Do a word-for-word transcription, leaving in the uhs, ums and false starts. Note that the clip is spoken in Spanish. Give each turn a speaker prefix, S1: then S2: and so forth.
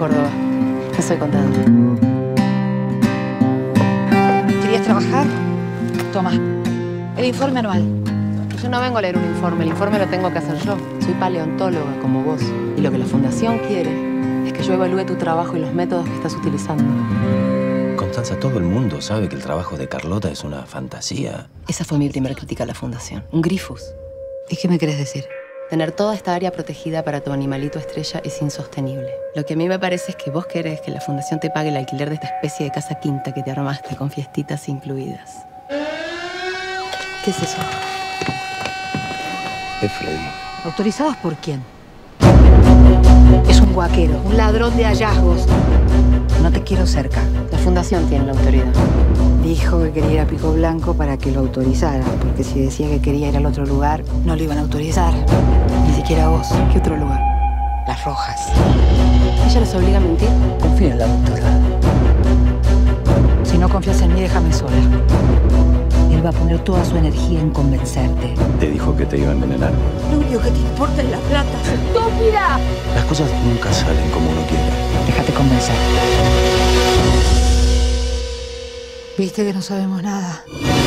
S1: Córdoba. No soy contador.
S2: ¿Querías trabajar? Toma, el informe anual.
S1: Yo no vengo a leer un informe, el informe lo tengo que hacer yo. Soy paleontóloga, como vos. Y lo que la Fundación quiere es que yo evalúe tu trabajo y los métodos que estás utilizando.
S3: Constanza, todo el mundo sabe que el trabajo de Carlota es una fantasía.
S1: Esa fue mi primera crítica a la Fundación. Un grifus.
S2: ¿Y qué me querés decir?
S1: Tener toda esta área protegida para tu animalito estrella es insostenible. Lo que a mí me parece es que vos querés que la Fundación te pague el alquiler de esta especie de casa quinta que te armaste con fiestitas incluidas. ¿Qué es eso?
S3: Es Freddy.
S2: ¿Autorizados por quién? Es un guaquero, un ladrón de hallazgos. No te quiero cerca.
S1: La Fundación tiene la autoridad.
S2: Dijo que quería ir a Pico Blanco para que lo autorizara, porque si decía que quería ir al otro lugar, no lo iban a autorizar. Ni siquiera vos.
S1: ¿Qué otro lugar?
S2: Las Rojas.
S1: ¿Ella los obliga a mentir?
S3: Confía en la doctora.
S2: Si no confías en mí, déjame sola. Él va a poner toda su energía en convencerte.
S3: Te dijo que te iba a envenenar.
S2: Lo único que te importa es la plata. ¡Estúpida!
S3: Las cosas nunca salen como uno quiere.
S2: Déjate convencer. ¿Viste que no sabemos nada?